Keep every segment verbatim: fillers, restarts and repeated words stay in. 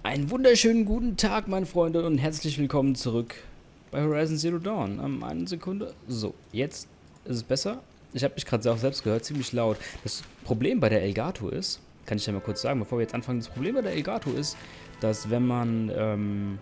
Einen wunderschönen guten Tag, meine Freunde, und herzlich willkommen zurück bei Horizon Zero Dawn. Am eine Sekunde. So, jetzt ist es besser. Ich habe mich gerade auch selbst gehört, ziemlich laut. Das Problem bei der Elgato ist, kann ich ja mal kurz sagen, bevor wir jetzt anfangen, das Problem bei der Elgato ist, dass wenn man ähm,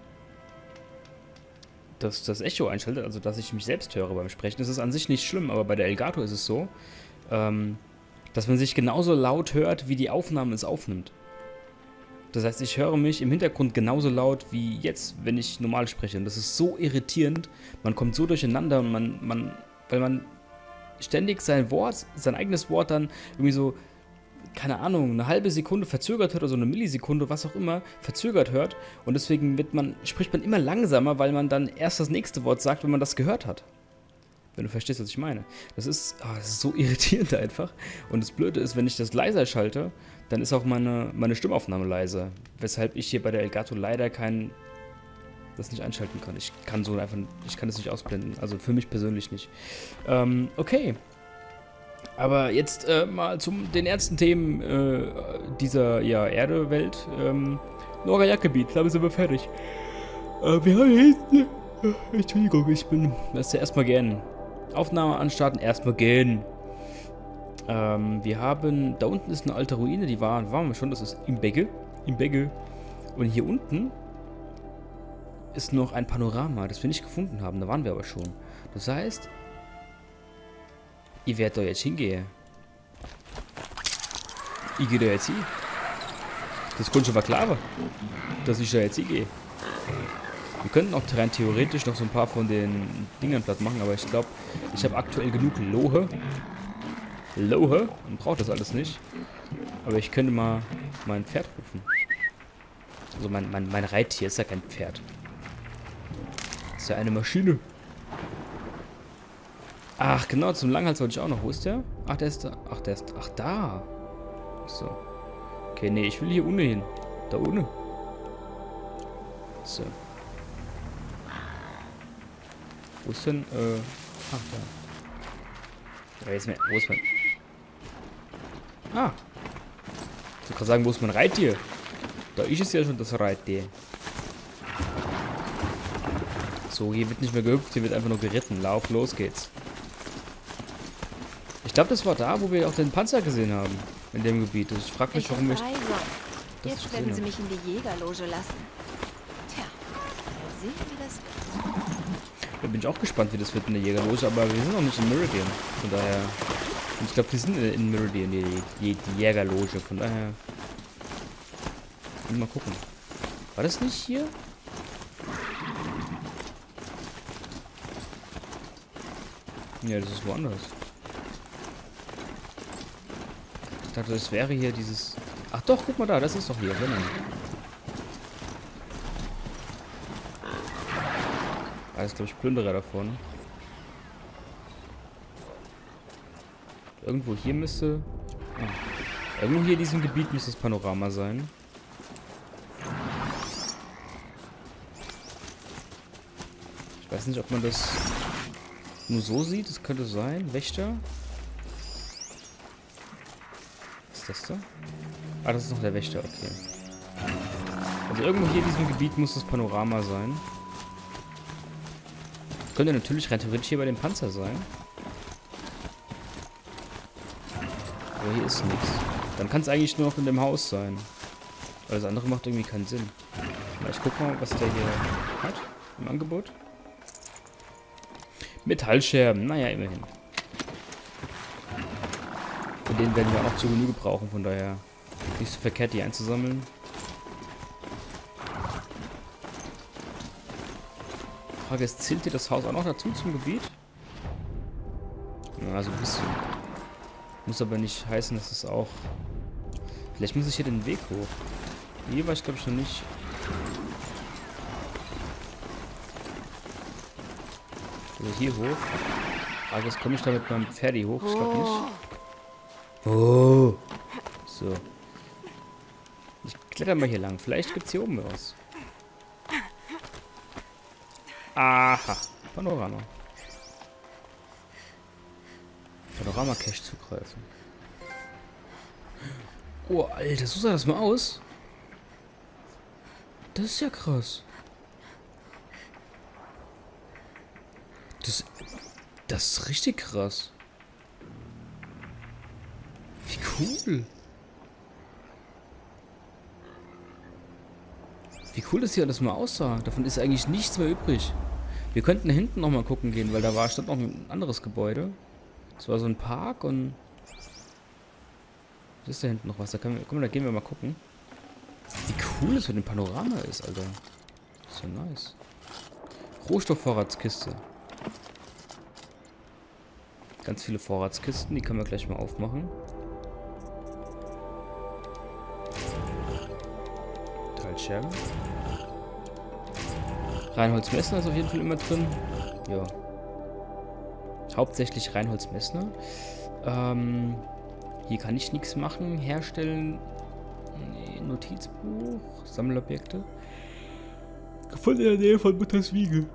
das, das Echo einschaltet, also dass ich mich selbst höre beim Sprechen, das ist an sich nicht schlimm, aber bei der Elgato ist es so, ähm, dass man sich genauso laut hört, wie die Aufnahme es aufnimmt. Das heißt, ich höre mich im Hintergrund genauso laut wie jetzt, wenn ich normal spreche. Und das ist so irritierend. Man kommt so durcheinander und man, man, weil man ständig sein Wort, sein eigenes Wort dann irgendwie so, keine Ahnung, eine halbe Sekunde verzögert hört oder so eine Millisekunde, was auch immer, verzögert hört. Und deswegen wird man, spricht man immer langsamer, weil man dann erst das nächste Wort sagt, wenn man das gehört hat. Wenn du verstehst, was ich meine. Das ist, oh, das ist so irritierend einfach. Und das Blöde ist, wenn ich das leiser schalte, dann ist auch meine, meine Stimmaufnahme leiser. Weshalb ich hier bei der Elgato leider kein, das nicht einschalten kann. Ich kann so einfach, ich kann das nicht ausblenden. Also für mich persönlich nicht. Ähm, okay. Aber jetzt äh, mal zum den ersten Themen äh, dieser ja, Erde-Welt. Ähm, Norayak-Gebiet, damit sind wir fertig. Äh, wir haben jetzt... Äh, Entschuldigung, ich bin... Das ist ja erstmal gern. Aufnahme anstarten, erstmal gehen. Ähm, wir haben, da unten ist eine alte Ruine, die war, waren wir schon, das ist Imbegge. Imbegge. Und hier unten ist noch ein Panorama, das wir nicht gefunden haben, da waren wir aber schon. Das heißt, ich werde da jetzt hingehen. Ich gehe da jetzt hin. Das konnte schon mal klar, dass ich da jetzt hingehe. Wir könnten auch rein theoretisch noch so ein paar von den Dingern platt machen, aber ich glaube, ich habe aktuell genug Lohe. Lohe? Man braucht das alles nicht. Aber ich könnte mal mein Pferd rufen. Also mein, mein, mein Reittier ist ja kein Pferd. Ist ja eine Maschine. Ach, genau, zum Langhals wollte ich auch noch. Wo ist der? Ach, der ist da. Ach, der ist. Ach, da. Ach so. Okay, nee, ich will hier unten hin. Da unten. So. Wo ist denn, äh. Ach, da. Ja, jetzt mehr. Wo ist mein. Ah. Ich wollte gerade sagen, wo ist mein Reittier? Da ist es ja schon, das Reittier. So, hier wird nicht mehr gehüpft, hier wird einfach nur geritten. Lauf, los geht's. Ich glaube, das war da, wo wir auch den Panzer gesehen haben. In dem Gebiet. Ich frage mich, warum ich... Jetzt werden sie mich in die Jägerloge lassen. Tja, mal sehen, wie das wird. Da bin ich auch gespannt, wie das wird in der Jägerloge, aber wir sind noch nicht in Meridian. Von daher... Und ich glaube, die sind in Meridian, die, die, die Jägerloge. Von daher... Mal gucken. War das nicht hier? Ja, das ist woanders. Ich dachte, das wäre hier dieses... Ach doch, guck mal da, das ist doch hier. Genau. Da ist, glaube ich, Plünderer da vorne. Irgendwo hier müsste... Ah. Irgendwo hier in diesem Gebiet müsste das Panorama sein. Ich weiß nicht, ob man das nur so sieht. Das könnte sein. Wächter. Was ist das da? Ah, das ist noch der Wächter. Okay. Also irgendwo hier in diesem Gebiet muss das Panorama sein. Das könnte natürlich rein theoretisch hier bei dem Panzer sein. Aber hier ist nichts. Dann kann es eigentlich nur noch in dem Haus sein. Weil das andere macht irgendwie keinen Sinn. Ich guck mal, was der hier hat im Angebot. Metallscherben, naja, immerhin. Von denen werden wir auch noch zu Genüge brauchen, von daher nicht so verkehrt, die einzusammeln. Frage ist, zählt dir das Haus auch noch dazu zum Gebiet? Ja, so ein bisschen. Muss aber nicht heißen, dass es auch... Vielleicht muss ich hier den Weg hoch. Hier war ich, glaube ich, noch nicht. Also hier hoch. Frage ist, komme ich da mit meinem Pferdi hoch? Ich glaube nicht. Oh. So. Ich kletter mal hier lang. Vielleicht gibt es hier oben was. Aha. Panorama. Panorama-Cache zugreifen. Oh, Alter, so sah das mal aus. Das ist ja krass. Das, das ist richtig krass. Wie cool. Wie cool das hier alles mal aussah. Davon ist eigentlich nichts mehr übrig. Wir könnten hinten noch mal gucken gehen, weil da war stand noch ein anderes Gebäude. Das war so ein Park und... Was ist da hinten noch was? Da, können wir, komm, da gehen wir mal gucken. Wie cool es mit dem Panorama ist, Alter. Das ist ja nice. Rohstoffvorratskiste. Ganz viele Vorratskisten, die können wir gleich mal aufmachen. Teilscherben. Reinholz Messner ist auf jeden Fall immer drin. Ja. Hauptsächlich Reinholz Messner. Ähm, hier kann ich nichts machen. Herstellen. Nee, Notizbuch. Sammelobjekte. Gefunden in der Nähe von Mutters Wiege.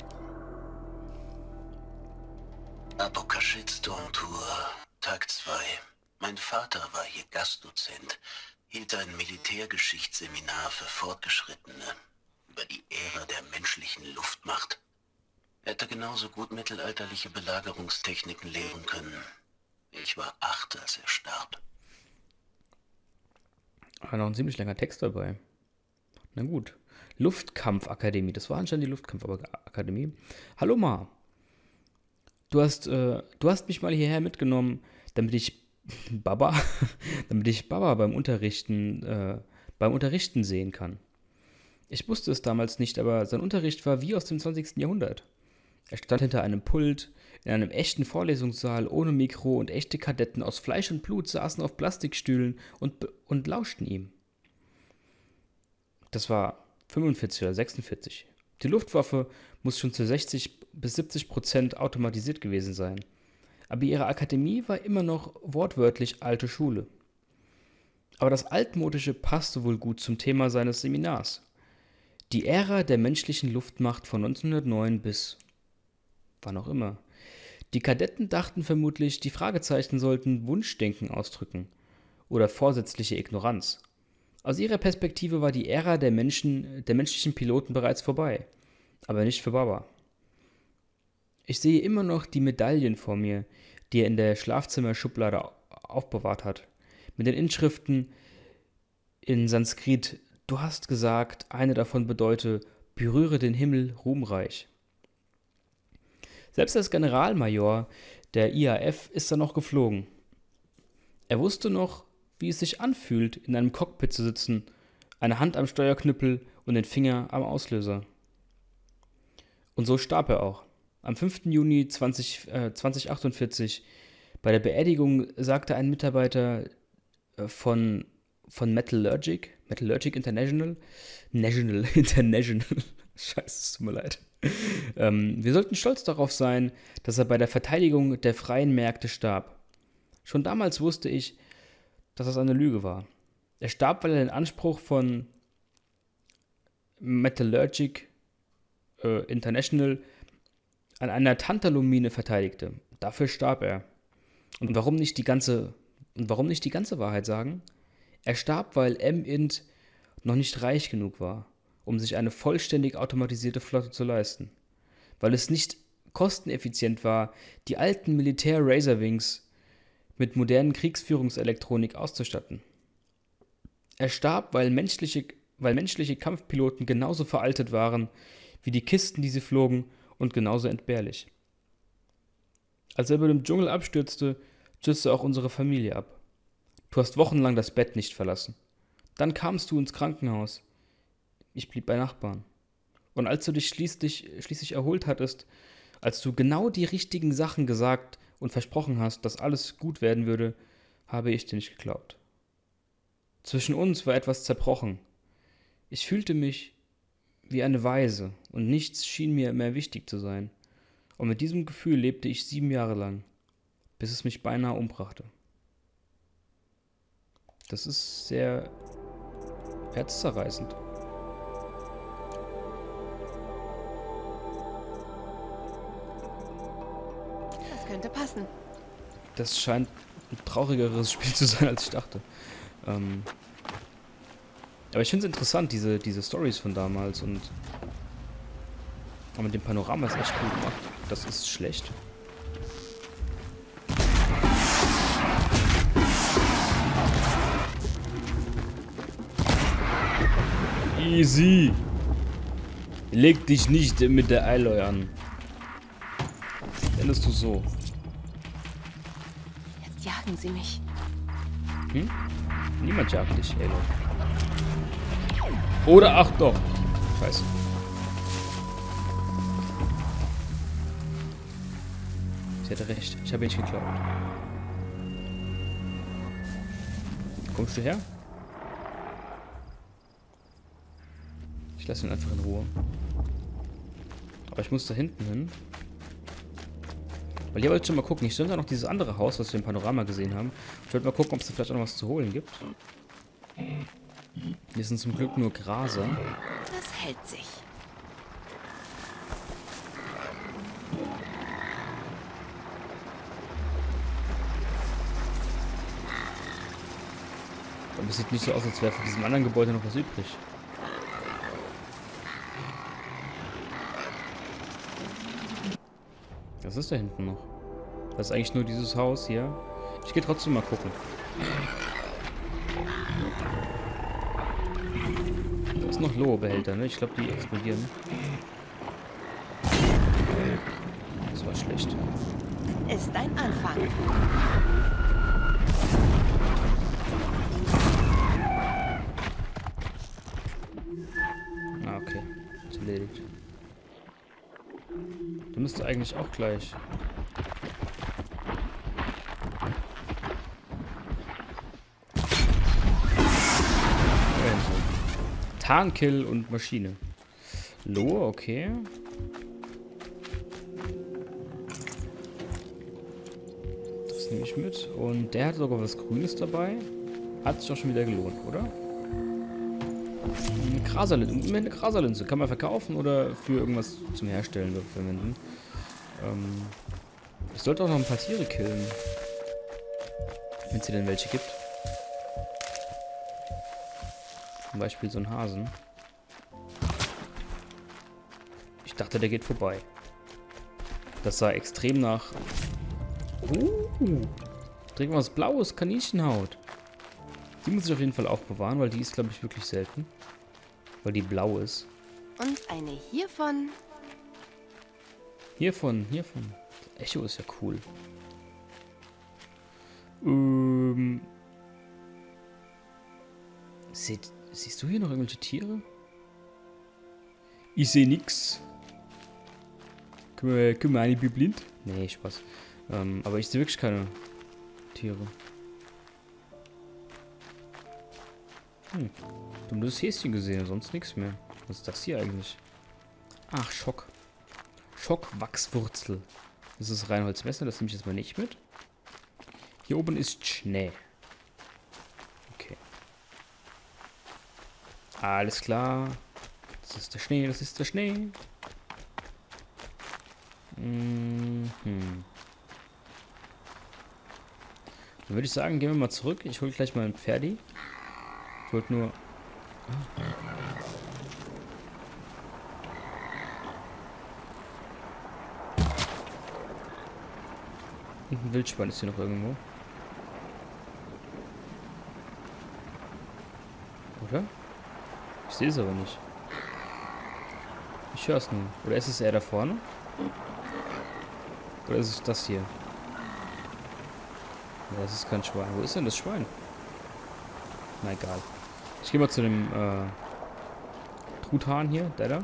Apokaschitz-Tour, Tag zwei. Mein Vater war hier Gastdozent, hielt ein Militärgeschichtsseminar für Fortgeschrittene über die Ära der menschlichen Luftmacht. Er hätte genauso gut mittelalterliche Belagerungstechniken lehren können. Ich war acht, als er starb. Ah, noch ein ziemlich langer Text dabei. Na gut. Luftkampfakademie. Das war anscheinend die Luftkampfakademie. Hallo Ma. Du hast, äh, du hast mich mal hierher mitgenommen, damit ich Baba, damit ich Baba beim Unterrichten, äh, beim Unterrichten sehen kann. Ich wusste es damals nicht, aber sein Unterricht war wie aus dem zwanzigsten Jahrhundert. Er stand hinter einem Pult, in einem echten Vorlesungssaal, ohne Mikro, und echte Kadetten aus Fleisch und Blut saßen auf Plastikstühlen und, und lauschten ihm. Das war fünfundvierzig oder sechsundvierzig. Die Luftwaffe muss schon zu sechzig bis siebzig Prozent automatisiert gewesen sein. Aber ihre Akademie war immer noch wortwörtlich alte Schule. Aber das Altmodische passte wohl gut zum Thema seines Seminars. Die Ära der menschlichen Luftmacht von neunzehnhundertneun bis wann auch immer. Die Kadetten dachten vermutlich, die Fragezeichen sollten Wunschdenken ausdrücken oder vorsätzliche Ignoranz. Aus ihrer Perspektive war die Ära der Menschen, der menschlichen Piloten bereits vorbei, aber nicht für Baba. Ich sehe immer noch die Medaillen vor mir, die er in der Schlafzimmerschublade aufbewahrt hat, mit den Inschriften in Sanskrit: Du hast gesagt, eine davon bedeute, berühre den Himmel ruhmreich. Selbst als Generalmajor der I A F ist er noch geflogen. Er wusste noch, wie es sich anfühlt, in einem Cockpit zu sitzen, eine Hand am Steuerknüppel und den Finger am Auslöser. Und so starb er auch. Am fünften Juni zweitausendachtundvierzig bei der Beerdigung sagte ein Mitarbeiter von, von Metallurgic, Metallurgic International, National International, scheiße, es tut mir leid. Ähm, wir sollten stolz darauf sein, dass er bei der Verteidigung der freien Märkte starb. Schon damals wusste ich, dass das eine Lüge war. Er starb, weil er den Anspruch von Metallurgic äh, International an einer Tantalum-Mine verteidigte. Dafür starb er. Und warum nicht die ganze, und warum nicht die ganze Wahrheit sagen? Er starb, weil M-Int noch nicht reich genug war, um sich eine vollständig automatisierte Flotte zu leisten. Weil es nicht kosteneffizient war, die alten Militär-Razorwings mit modernen Kriegsführungselektronik auszustatten. Er starb, weil menschliche, weil menschliche Kampfpiloten genauso veraltet waren wie die Kisten, die sie flogen, und genauso entbehrlich. Als er über dem Dschungel abstürzte, stürzte auch unsere Familie ab. Du hast wochenlang das Bett nicht verlassen. Dann kamst du ins Krankenhaus. Ich blieb bei Nachbarn. Und als du dich schließlich, schließlich erholt hattest, als du genau die richtigen Sachen gesagt und versprochen hast, dass alles gut werden würde, habe ich dir nicht geglaubt. Zwischen uns war etwas zerbrochen. Ich fühlte mich wie eine Waise und nichts schien mir mehr wichtig zu sein. Und mit diesem Gefühl lebte ich sieben Jahre lang, bis es mich beinahe umbrachte. Das ist sehr herzzerreißend. Das könnte passen. Das scheint ein traurigeres Spiel zu sein, als ich dachte. Ähm Aber ich finde es interessant, diese, diese Stories von damals und... Aber mit dem Panorama ist echt cool gemacht. Das ist schlecht. Easy. Leg dich nicht mit der Aloy an. Endest du so. Jetzt jagen sie mich. Hm? Niemand jagt dich, Aloy. Oder ach doch. Scheiße. Sie hatte recht. Ich habe ihn nicht geklaut. Kommst du her? Ich lasse ihn einfach in Ruhe. Aber ich muss da hinten hin. Weil hier wollte ich schon mal gucken. Ich stand da noch dieses andere Haus, was wir im Panorama gesehen haben. Ich wollte mal gucken, ob es da vielleicht auch noch was zu holen gibt. Hier sind zum Glück nur Graser. Das hält sich. Aber es sieht nicht so aus, als wäre von diesem anderen Gebäude noch was übrig. Was ist da hinten noch? Das ist eigentlich nur dieses Haus hier. Ich gehe trotzdem mal gucken. Da ist noch Lohe-Behälter, ne? Ich glaube, die explodieren. Das war schlecht. Ist ein Anfang. Ah, okay. Ist erledigt. Du müsstest eigentlich auch gleich. Tarnkill und Maschine. Lohe, okay. Das nehme ich mit. Und der hat sogar was Grünes dabei. Hat sich auch schon wieder gelohnt, oder? Eine Kraserlinse. Eine Kraserlinse. Kann man verkaufen oder für irgendwas zum Herstellen verwenden. Ähm, ich sollte auch noch ein paar Tiere killen. Wenn es hier denn welche gibt. Zum Beispiel so ein Hasen. Ich dachte, der geht vorbei. Das sah extrem nach... Uh, trägt was Blaues, Kaninchenhaut. Die muss ich auf jeden Fall aufbewahren, weil die ist, glaube ich, wirklich selten. Weil die blau ist. Und eine hiervon. Hiervon, hiervon. Echo ist ja cool. Ähm... Seht... Siehst du hier noch irgendwelche Tiere? Ich sehe nix. Können wir, können wir eigentlich blind? Nee, Spaß. Ähm, aber ich sehe wirklich keine Tiere. Hm. Du hast nur das Häschen gesehen, sonst nichts mehr. Was ist das hier eigentlich? Ach, Schock. Schockwachswurzel. Das ist Reinholzmesser, das nehme ich jetzt mal nicht mit. Hier oben ist Schnee. Alles klar. Das ist der Schnee, das ist der Schnee. Mhm. Dann würde ich sagen, gehen wir mal zurück. Ich hole gleich mal ein Pferdi. Ich wollte nur... Und ein Wildschwein ist hier noch irgendwo. Oder? Ich sehe es aber nicht. Ich höre es nur. Oder ist es eher da vorne? Oder ist es das hier? Ja, das ist kein Schwein. Wo ist denn das Schwein? Na egal. Ich gehe mal zu dem äh, Truthahn hier. Der da.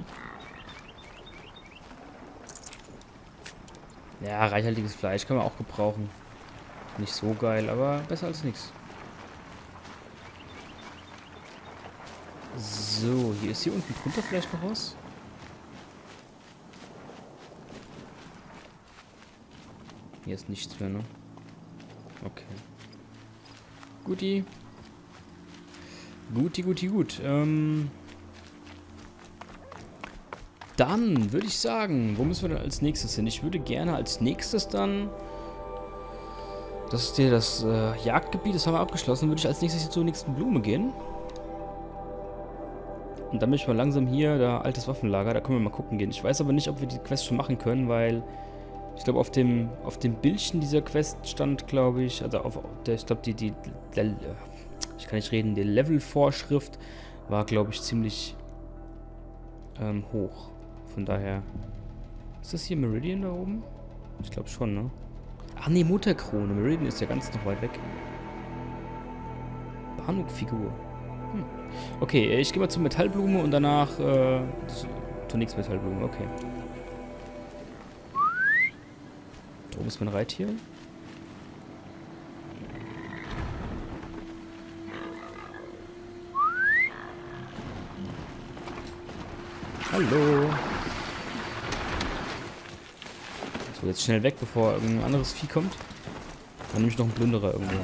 Ja, reichhaltiges Fleisch kann man auch gebrauchen. Nicht so geil, aber besser als nichts. So, hier ist hier unten drunter vielleicht noch was? Hier ist nichts mehr, ne? Okay. Guti. Guti, guti, gut. Ähm dann würde ich sagen, wo müssen wir denn als nächstes hin? Ich würde gerne als nächstes dann... Das ist hier das äh, Jagdgebiet, das haben wir abgeschlossen. Würde ich als nächstes hier zur nächsten Blume gehen. Und dann bin ich mal langsam hier, da altes Waffenlager, da können wir mal gucken gehen. Ich weiß aber nicht, ob wir die Quest schon machen können, weil ich glaube auf dem auf dem Bildchen dieser Quest stand, glaube ich, also auf der, ich glaube die, die, die, ich kann nicht reden, die Levelvorschrift war, glaube ich, ziemlich ähm, hoch. Von daher, ist das hier Meridian da oben? Ich glaube schon, ne? Ach nee, Mutterkrone. Meridian ist ja ganz noch weit weg. Banuk-Figur. Hm. Okay, ich gehe mal zur Metallblume und danach äh, zur nächsten Metallblume. Okay. Da oben ist mein Reittier. Hallo. So, jetzt schnell weg, bevor irgendein anderes Vieh kommt. Dann nehme ich noch einen Plünderer irgendwo.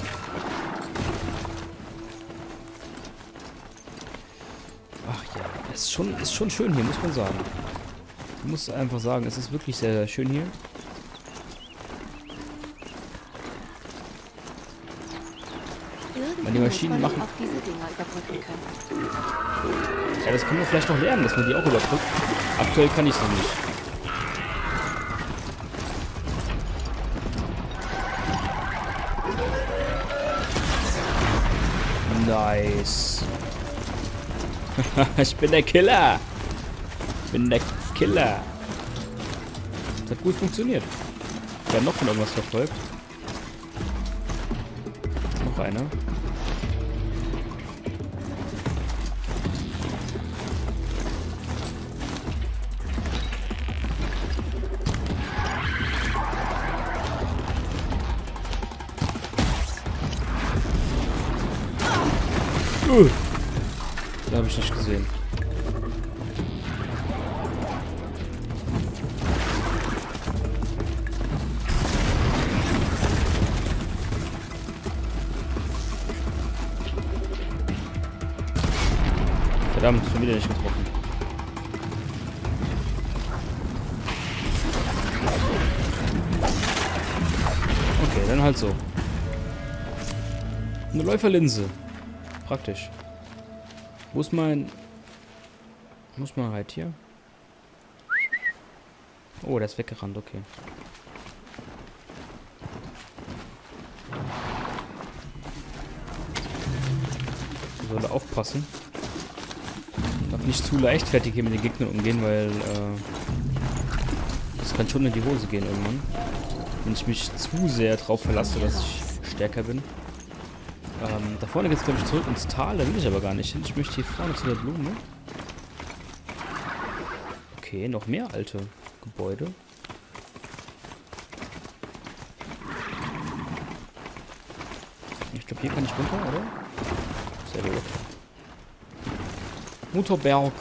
Ach ja, es ist schon, ist schon schön hier, muss man sagen. Ich muss einfach sagen, es ist wirklich sehr, sehr schön hier. Weil die Maschinen machen... Auch diese Dinger überbrücken können. Ja, das können wir vielleicht noch lernen, dass man die auch überbrückt. Aktuell kann ich es noch nicht. Nice. Ich bin der Killer. Ich bin der Killer. Das hat gut funktioniert. Wir haben noch von irgendwas verfolgt. Noch einer. Uh, da habe ich nicht gesehen. Verdammt, schon wieder nicht getroffen. Okay, dann halt so. Eine Läuferlinse. Praktisch. Wo ist mein... Wo ist mein Reittier? Oh, der ist weggerannt, okay. Ich soll aufpassen. Darf nicht zu leichtfertig hier mit den Gegnern umgehen, weil äh, das kann schon in die Hose gehen irgendwann. Wenn ich mich zu sehr drauf verlasse, dass ich stärker bin. Ähm, da vorne geht es, glaube ich, zurück ins Tal. Da will ich aber gar nicht hin. Ich möchte hier vorne zu der Blume. Okay, noch mehr alte Gebäude. Ich glaube, hier kann ich runter, oder? Sehr gut. Mutterberg.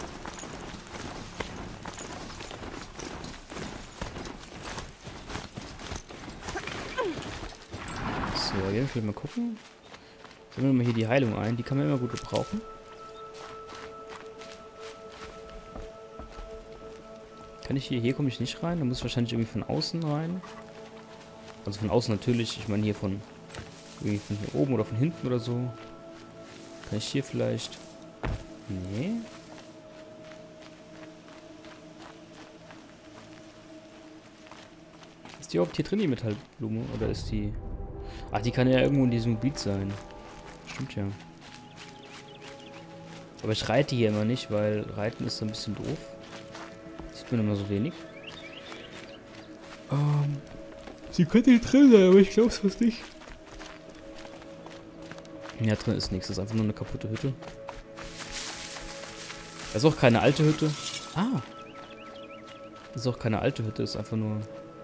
So, jetzt will ich mal gucken. Sammeln wir mal hier die Heilung ein. Die kann man immer gut gebrauchen. Kann ich hier... Hier komme ich nicht rein. Da muss ich wahrscheinlich irgendwie von außen rein. Also von außen natürlich. Ich meine hier von... Irgendwie von hier oben oder von hinten oder so. Kann ich hier vielleicht... Nee. Ist die überhaupt hier drin, die Metallblume? Oder ist die... Ach, die kann ja irgendwo in diesem Gebiet sein. Stimmt ja. Aber ich reite hier immer nicht, weil Reiten ist so ein bisschen doof. Sieht man immer so wenig. Ähm, sie könnte hier drin sein, aber ich glaube es fast nicht. Ja, drin ist nichts. Das ist einfach nur eine kaputte Hütte. Das ist auch keine alte Hütte. Ah. Das ist auch keine alte Hütte. Das ist einfach nur...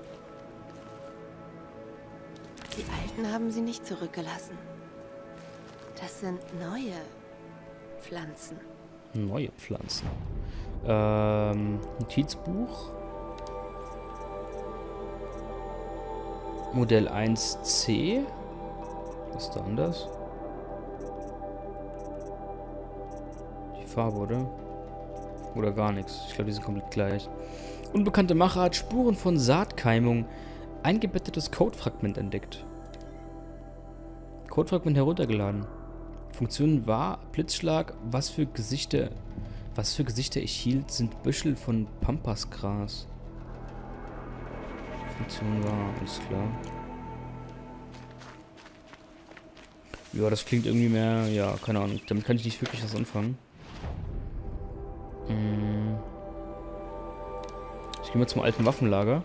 Die Alten haben sie nicht zurückgelassen. Das sind neue Pflanzen. Neue Pflanzen. Ähm, Notizbuch. Modell eins C. Was ist da anders? Die Farbe, oder? Oder gar nichts. Ich glaube, die sind komplett gleich. Unbekannte Macher hat Spuren von Saatkeimung. Eingebettetes Codefragment entdeckt. Codefragment heruntergeladen. Funktion war Blitzschlag. Was für Gesichter Was für Gesichter ich hielt, sind Büschel von Pampasgras. Funktion war, alles klar. Ja, das klingt irgendwie mehr, ja, keine Ahnung. Damit kann ich nicht wirklich was anfangen. Hm. Ich gehe mal zum alten Waffenlager.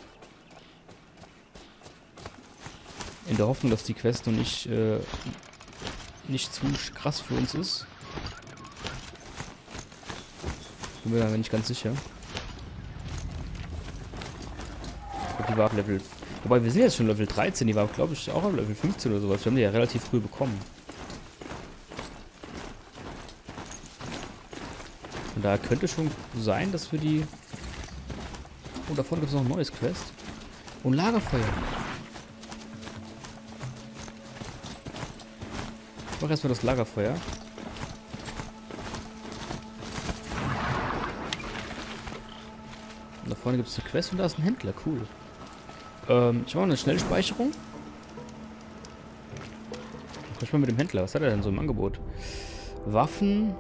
In der Hoffnung, dass die Quest noch nicht, äh, nicht zu krass für uns ist. Bin mir da nicht ganz sicher. Ich glaube, die war auf Level... Wobei, wir sind jetzt schon Level dreizehn. Die war, glaube ich, auch auf Level fünfzehn oder sowas. Wir haben die ja relativ früh bekommen. Und da könnte schon sein, dass wir die... Oh, da vorne gibt es noch ein neues Quest. Und Lagerfeuer. Ich mache erstmal das Lagerfeuer. Und da vorne gibt es eine Quest und da ist ein Händler. Cool. Ähm, ich mache eine Schnellspeicherung. Ich mal mit dem Händler. Was hat er denn so im Angebot? Waffen.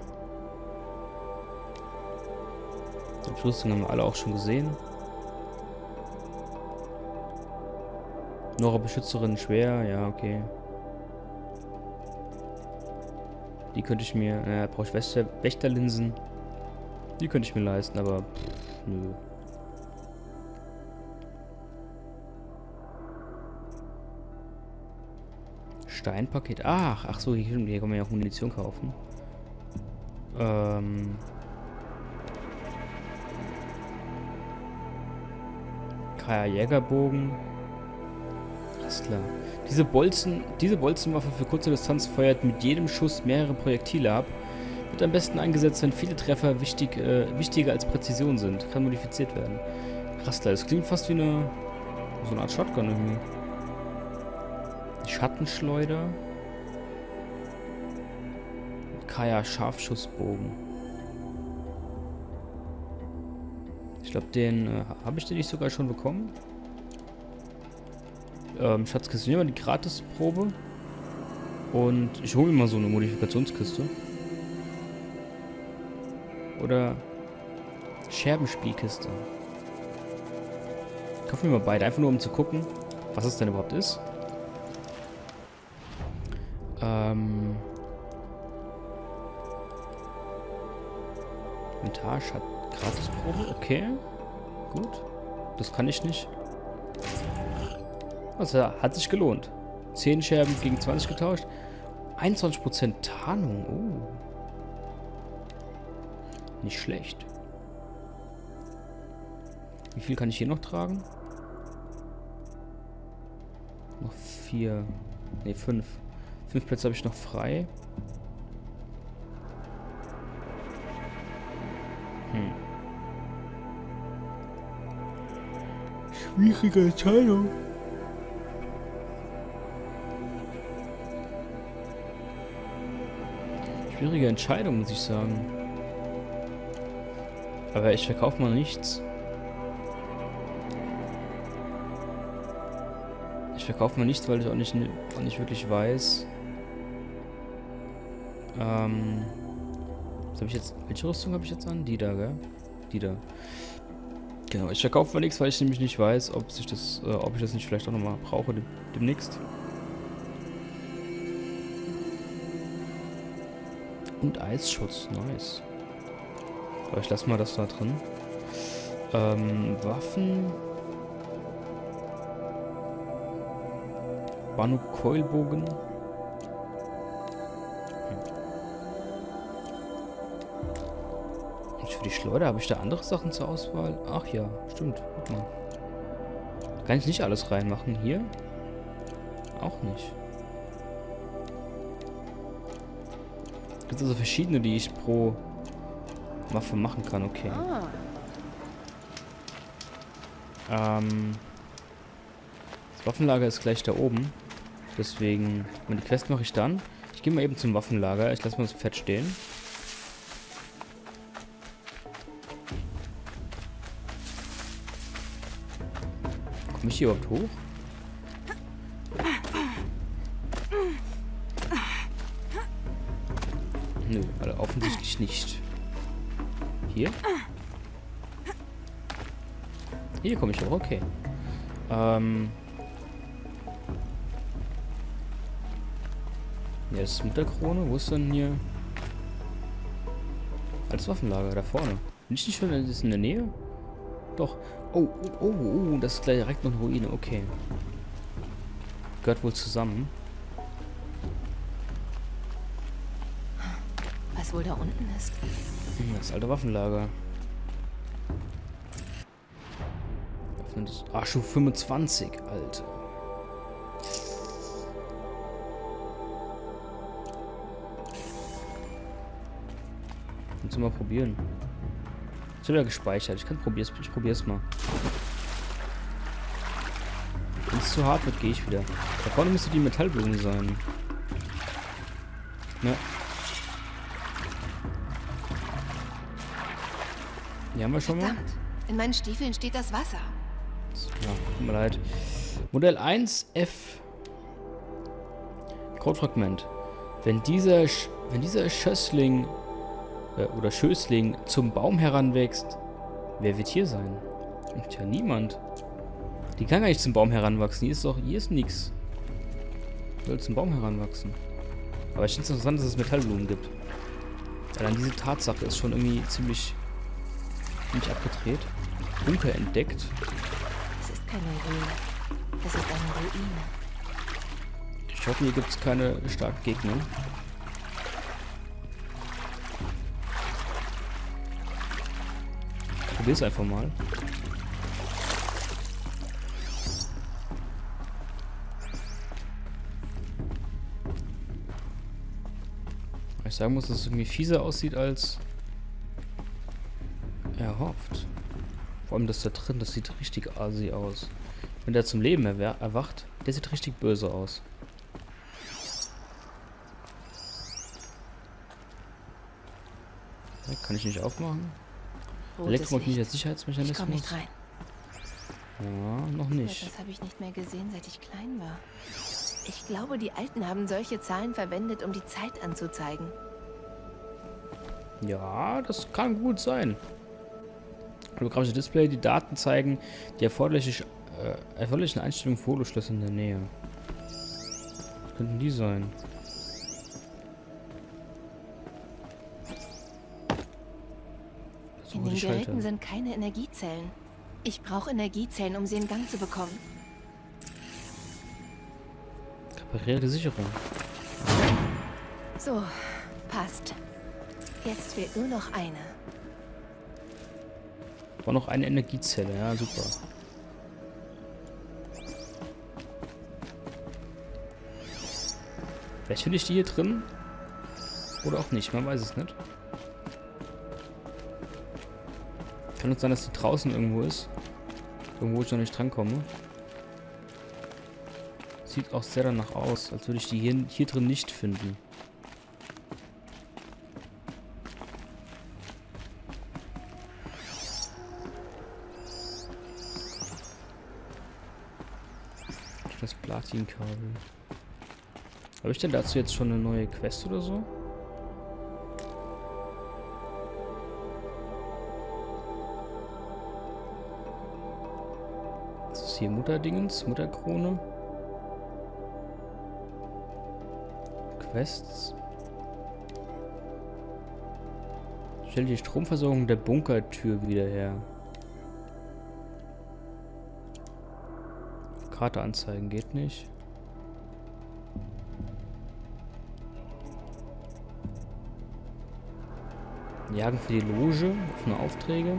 Die Rüstung haben wir alle auch schon gesehen. Nora Beschützerin schwer. Ja, okay. Die könnte ich mir... Naja, brauche ich Wächter, Wächterlinsen. Die könnte ich mir leisten, aber... Pff, nö. Steinpaket. Ach, ach so, hier, hier kann man ja auch Munition kaufen. Ähm... Kaya Jägerbogen. Alles klar. Diese Bolzen, diese Bolzenwaffe für kurze Distanz feuert mit jedem Schuss mehrere Projektile ab. Wird am besten eingesetzt, wenn viele Treffer wichtig, äh, wichtiger als Präzision sind. Kann modifiziert werden. Krass, das klingt fast wie eine so eine Art Shotgun irgendwie. Schattenschleuder. Kaya Scharfschussbogen. Ich glaube, den äh, habe ich den nicht sogar schon bekommen. Ähm, Schatzkiste, nehmen wir die Gratisprobe. Und ich hole mir mal so eine Modifikationskiste. Oder Scherbenspielkiste. Ich kaufe mir mal beide, einfach nur um zu gucken, was es denn überhaupt ist. Ähm. Inventar hat Gratisprobe, okay. Gut. Das kann ich nicht. Also hat sich gelohnt. zehn Scherben gegen zwanzig getauscht. einundzwanzig Prozent Tarnung. Oh. Nicht schlecht. Wie viel kann ich hier noch tragen? Noch vier. Ne, fünf. Fünf Plätze habe ich noch frei. Hm. Schwierige Entscheidung. Schwierige Entscheidung, muss ich sagen. Aber ich verkaufe mal nichts. Ich verkaufe mal nichts, weil ich auch nicht, auch nicht wirklich weiß. Ähm. Was habe ich jetzt? Welche Rüstung habe ich jetzt an? Die da, gell? Die da. Genau, ich verkaufe mal nichts, weil ich nämlich nicht weiß, ob sich das, äh, ob ich das nicht vielleicht auch nochmal brauche dem, demnächst. Und Eisschutz, nice. Aber ich lasse mal das da drin. Ähm, Waffen. Banuk-Keulbogen. Und für die Schleuder habe ich da andere Sachen zur Auswahl? Ach ja, stimmt. Guck mal. Da kann ich nicht alles reinmachen. Hier? Auch nicht. Es gibt also verschiedene, die ich pro Waffe machen kann. Okay. Ah. Ähm... Das Waffenlager ist gleich da oben. Deswegen, und die Quest mache ich dann. Ich gehe mal eben zum Waffenlager. Ich lasse mal das Pferd stehen. Komme ich hier überhaupt hoch? Nö, also offensichtlich nicht. Hier? Hier komme ich auch, okay. Ähm. Ja, das ist mit der Krone. Wo ist denn hier? Als Waffenlager, da vorne. Bin ich nicht schon, das ist in der Nähe? Doch. Oh, oh, oh, oh, das ist gleich direkt noch eine Ruine, okay. Gehört wohl zusammen. Was wohl da unten ist? Das alte Waffenlager. Ah, Stufe fünfundzwanzig, Alter. Kannst du mal probieren. Ich habe ja gespeichert. Ich kann probier's, ich probier's mal. Wenn es zu hart wird, gehe ich wieder. Da vorne müsste die Metallbögen sein. Ja. Die haben wir schon mal. Verdammt, in meinen Stiefeln steht das Wasser. Ja, tut mir leid. Modell eins F. Codefragment. Wenn dieser, Sch wenn dieser Schössling äh, oder Schößling zum Baum heranwächst, wer wird hier sein? Tja, niemand. Die kann gar nicht zum Baum heranwachsen. Hier ist doch, hier ist nichts. Soll zum Baum heranwachsen. Aber ich finde es interessant, dass es Metallblumen gibt. Allein diese Tatsache ist schon irgendwie ziemlich, ziemlich abgedreht. Bunker entdeckt. Das ist keine Ruine. Das ist eine Ruine. Ich hoffe, hier gibt es keine starken Gegner. Probier's einfach mal. Ich sagen muss, dass es irgendwie fieser aussieht als erhofft. Vor allem das da drin, das sieht richtig asi aus. Wenn der zum Leben erwacht, der sieht richtig böse aus. Ja, kann ich nicht aufmachen. Elektromagnetischer Sicherheitsmechanismus. Ich komm nicht rein. Ja, noch nicht. Das habe ich nicht mehr gesehen, seit ich klein war. Ich glaube, die Alten haben solche Zahlen verwendet, um die Zeit anzuzeigen. Ja, das kann gut sein. Holographische Display, die Daten zeigen die erforderliche, äh, erforderlichen Einstellungen Fotoschlüsse in der Nähe. Was könnten die sein? In den Geräten sind keine Energiezellen. Ich brauche Energiezellen, um sie in Gang zu bekommen. Reparierte Sicherung. So, passt. Jetzt fehlt nur noch eine. War noch eine Energiezelle, ja, super. Vielleicht finde ich die hier drin. Oder auch nicht, man weiß es nicht. Kann uns sein, dass die draußen irgendwo ist. Irgendwo, wo ich noch nicht drankomme. Sieht auch sehr danach aus, als würde ich die hier, hier drin nicht finden. Das Platinkabel. Habe ich denn dazu jetzt schon eine neue Quest oder so? Das ist hier Mutterdingens, Mutterkrone. Quests. Stell die Stromversorgung der Bunkertür wieder her. Karte anzeigen geht nicht. Jagen für die Loge, offene Aufträge.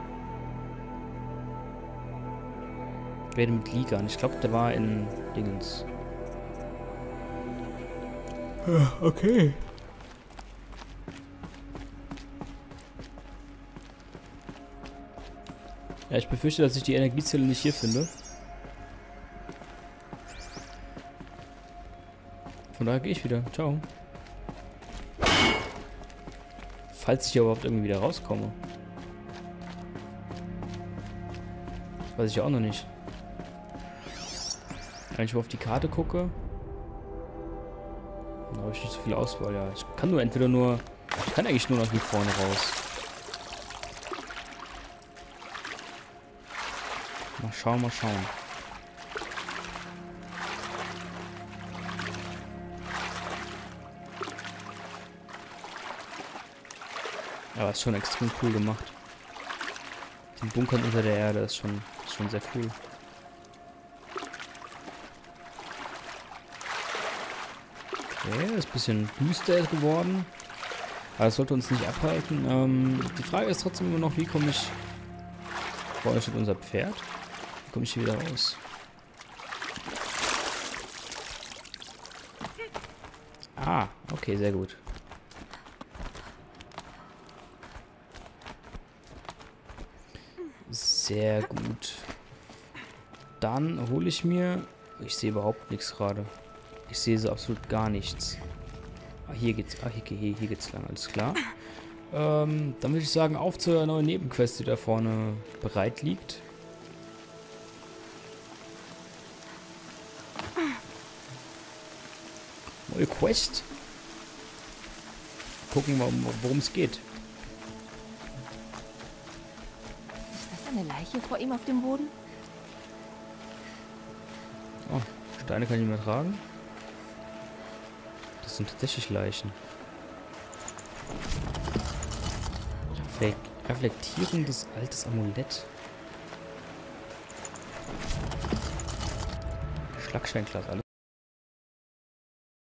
Rede mit Ligan. Ich glaube, der war in Dingens. Ja, okay. Ja, ich befürchte, dass ich die Energiezelle nicht hier finde. Von daher gehe ich wieder. Ciao. Falls ich hier überhaupt irgendwie wieder rauskomme. Das weiß ich ja auch noch nicht. Wenn ich mal auf die Karte gucke, dann habe ich nicht so viel Auswahl. Ja, ich kann nur entweder nur... Ich kann eigentlich nur nach hier vorne raus. Mal schauen, mal schauen. Aber ist schon extrem cool gemacht. Die Bunkern unter der Erde ist schon, ist schon sehr cool. Okay, ist ein bisschen düster geworden. Aber das sollte uns nicht abhalten. Ähm, die Frage ist trotzdem immer noch, wie komme ich... Vor euch steht unser Pferd. Wie komme ich hier wieder raus? Ah, okay, sehr gut. Sehr gut. Dann hole ich mir... Ich sehe überhaupt nichts gerade. Ich sehe so absolut gar nichts. Ah, hier geht's. Ah, hier, hier, hier geht's lang, alles klar. Ähm, dann würde ich sagen, auf zur neuen Nebenquest, die da vorne bereit liegt. Neue Quest. Gucken wir, worum es geht. Ist das eine Leiche vor ihm auf dem Boden? Oh, Steine kann ich nicht mehr tragen. Das sind tatsächlich Leichen. Reflektierendes altes Amulett. Schlagsteinglas, alles.